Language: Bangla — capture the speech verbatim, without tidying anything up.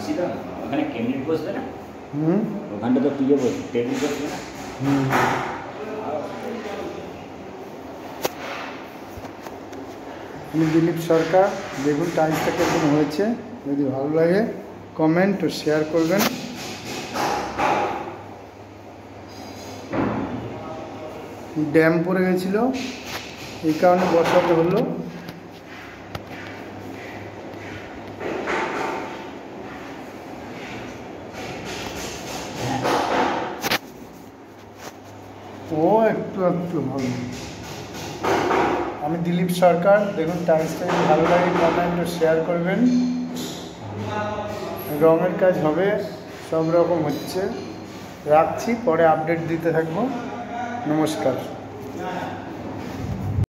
আসছিল না, ওখানে ক্যাবিনেট বসবে না, হুম ওখানটা তো পিয়ে বসবে, টেবিল বসবে না। হুম আমি দিলীপ সরকার। দেখুন টাইলসটা কেমন হয়েছে, যদি ভালো লাগে কমেন্ট ও শেয়ার করবেন। ড্যাম পড়ে গেছিল, এই কারণে বসাতে হলো। ও একটু একটু হবে। আমি দিলীপ সরকার। দেখুন টাইলসটা যদি ভালো লাগে কমেন্ট ও শেয়ার করবেন। রঙের কাজ হবে, সব রকম হচ্ছে। রাখছি, পরে আপডেট দিতে থাকবো। নমস্কার।